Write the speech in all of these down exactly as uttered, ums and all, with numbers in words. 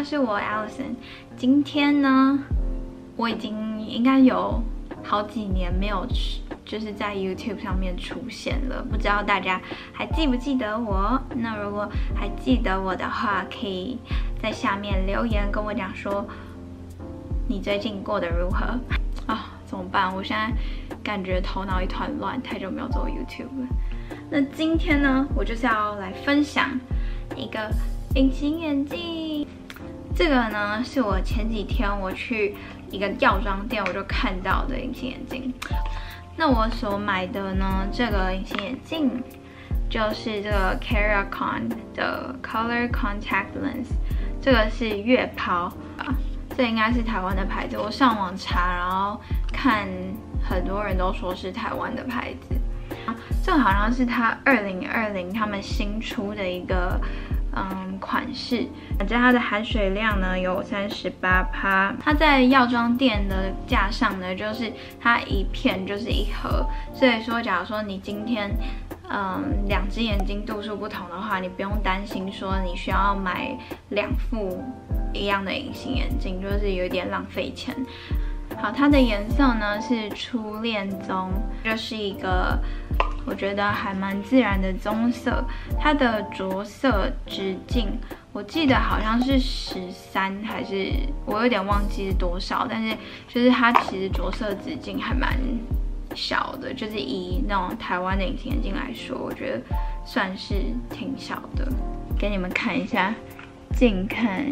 是我 Allison。今天呢，我已经应该有好几年没有就是在 YouTube 上面出现了，不知道大家还记不记得我？那如果还记得我的话，可以在下面留言跟我讲说你最近过得如何啊？怎么办？我现在感觉头脑一团乱，太久没有做 YouTube 了。那今天呢，我就是要来分享一个隐形眼镜。这个呢，是我前几天我去一个药妆店我就看到的隐形眼镜。那我所买的呢，这个隐形眼镜就是这个 Keraton 的 Color Contact Lens， 这个是月抛啊，这应该是台湾的牌子。我上网查，然后看很多人都说是台湾的牌子。这个好像是它二零二零他们新出的一个嗯款式，反正它的含水量呢有 百分之三十八， 它在药妆店的架上呢，就是它一片就是一盒，所以说假如说你今天嗯两只眼睛度数不同的话，你不用担心说你需要买两副一样的隐形眼镜，就是有点浪费钱。好，它的颜色呢是初恋棕，就是一个我觉得还蛮自然的棕色。它的着色直径我记得好像是十三，还是我有点忘记是多少，但是就是它其实着色直径还蛮小的，就是以那种台湾的隐形眼镜来说，我觉得算是挺小的。给你们看一下，近看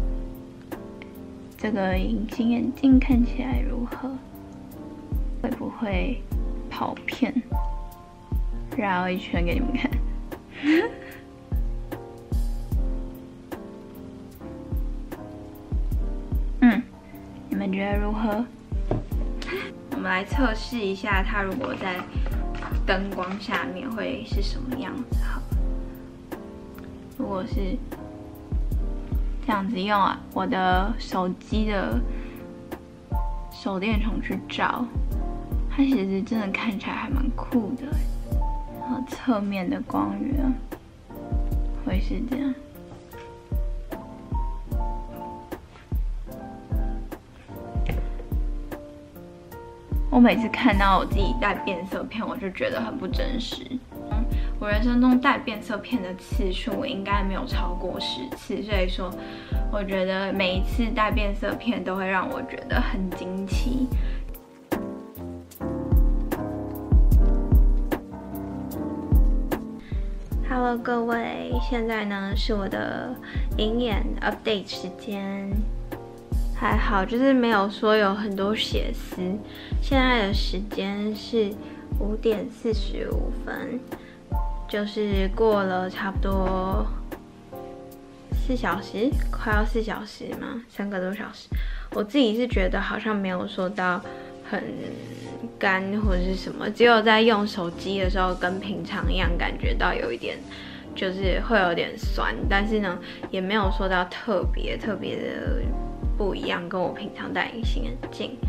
这个隐形眼镜看起来如何？会不会跑偏？绕一圈给你们看。嗯，你们觉得如何？我们来测试一下，它如果在灯光下面会是什么样子。好，如果是这样子用啊，我的手机的手电筒去照，它其实真的看起来还蛮酷的。然后侧面的光源会是这样。我每次看到我自己带变色片，我就觉得很不真实。我人生中带变色片的次数应该没有超过十次，所以说我觉得每一次带变色片都会让我觉得很惊奇。Hello， 各位，现在呢是我的银眼 update 时间，还好，就是没有说有很多血丝。现在的时间是五点四十五分。就是过了差不多四小时，快要四小时嘛，三个多小时。我自己是觉得好像没有说到很干或者是什么，只有在用手机的时候跟平常一样，感觉到有一点就是会有点酸，但是呢也没有说到特别特别的不一样，跟我平常戴隐形眼镜。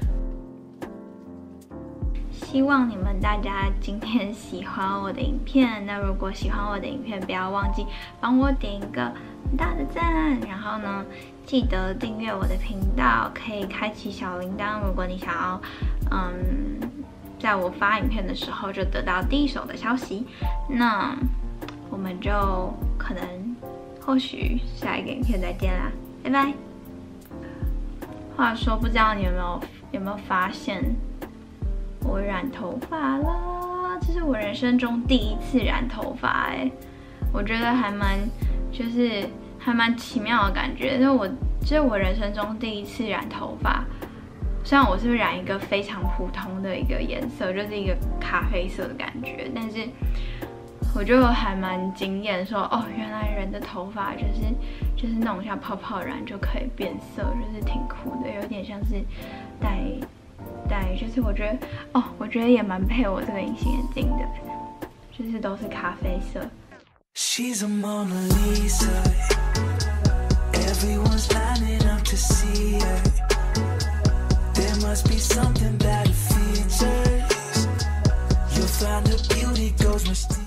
希望你们大家今天喜欢我的影片，那如果喜欢我的影片，不要忘记帮我点一个很大的赞，然后呢，记得订阅我的频道，可以开启小铃铛。如果你想要，嗯，在我发影片的时候就得到第一手的消息，那我们就可能或许下一个影片再见啦，拜拜。话说，不知道你有没有有没有发现？我染头发了，这是我人生中第一次染头发哎，我觉得还蛮就是还蛮奇妙的感觉，因为我这是我人生中第一次染头发，虽然我是染一个非常普通的一个颜色，就是一个咖啡色的感觉，但是我就还蛮惊艳，说哦，原来人的头发就是就是弄一下泡泡染就可以变色，就是挺酷的，有点像是带。对，就是我觉得哦，我觉得也蛮配我这个隐形眼镜的，就是都是咖啡色。She's a Mona Lisa. Everyone's lining up to see her. There must be something about her features. You'll find her beauty goes mysterious.